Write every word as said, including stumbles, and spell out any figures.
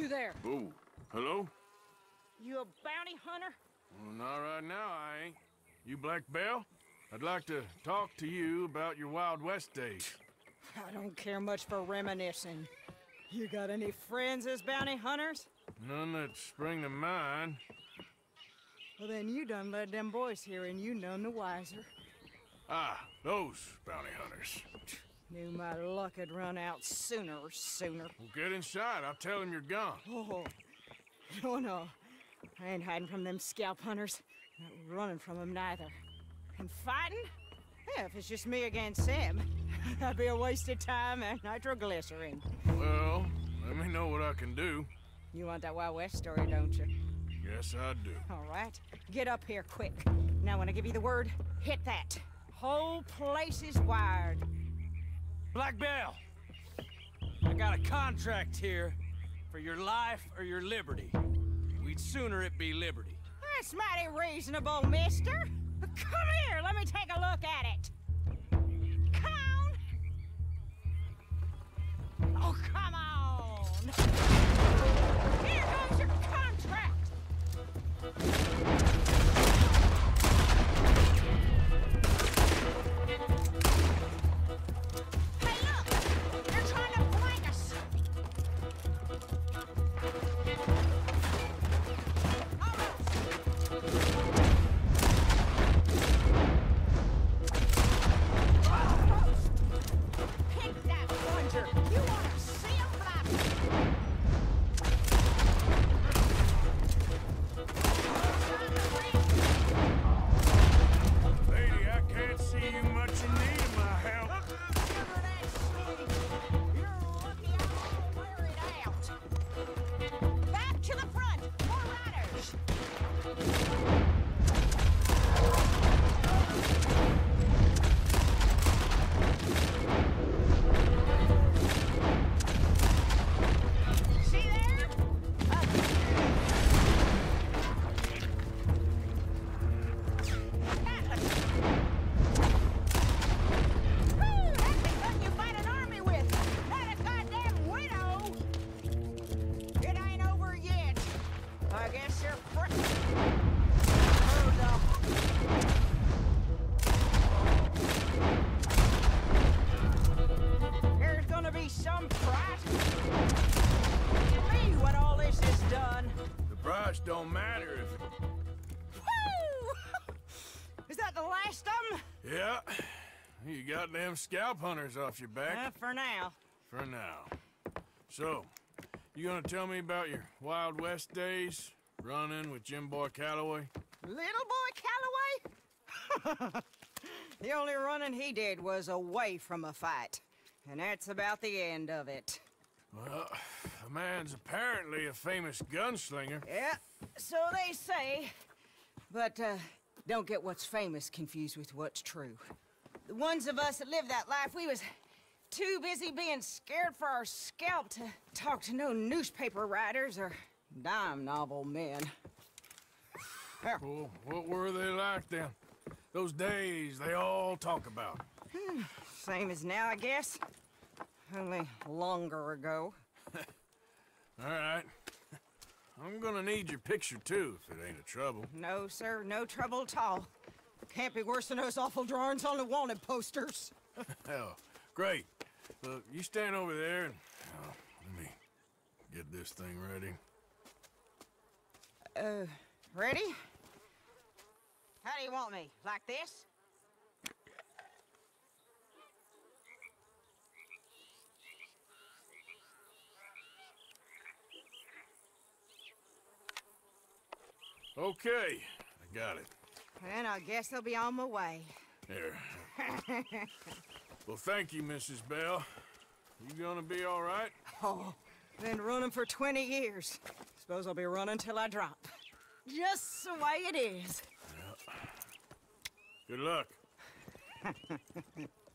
You there. Oh, hello? You a bounty hunter? Well, not right now, I ain't. You Black Belle? I'd like to talk to you about your Wild West days. I don't care much for reminiscing. You got any friends as bounty hunters? None that spring to mind. Well, then you done led them boys here and you none the wiser. Ah, those bounty hunters. Knew my luck had run out sooner or sooner. Well, get inside. I'll tell them you're gone. Oh, no, no. I ain't hiding from them scalp hunters. Not running from them neither. And fighting? Yeah, if it's just me against them, that'd be a waste of time and nitroglycerin. Well, let me know what I can do. You want that Wild West story, don't you? Yes, I do. All right. Get up here quick. Now, when I give you the word, hit that. Whole place is wired. Black Belle, I got a contract here for your life or your liberty. We'd sooner it be liberty. That's mighty reasonable, mister. Come here, let me take a look at it. Come on. Oh, come on. Here goes your contract. Don't matter if... Woo! Is that the last of them? Yeah. You got them scalp hunters off your back. Uh, for now. For now. So, you gonna tell me about your Wild West days? Running with Jim Boy Calloway? Little boy Calloway? The only running he did was away from a fight. And that's about the end of it. Well, the man's apparently a famous gunslinger. Yeah, so they say. But, uh, don't get what's famous confused with what's true. The ones of us that lived that life, we was too busy being scared for our scalp to talk to no newspaper writers or dime novel men. Well, what were they like then? Those days they all talk about. Hmm, same as now, I guess. Only longer ago. All right. I'm gonna need your picture, too, if it ain't a trouble. No, sir, no trouble at all. Can't be worse than those awful drawings on the wanted posters. Hell, great. Look, you stand over there and... Oh, let me get this thing ready. Uh, ready? How do you want me? Like this? Okay, I got it. And I guess I'll be on my way. There. Well, thank you, Missus Belle. You gonna be all right? Oh, been running for twenty years. Suppose I'll be running till I drop. Just the way it is. Yeah. Good luck.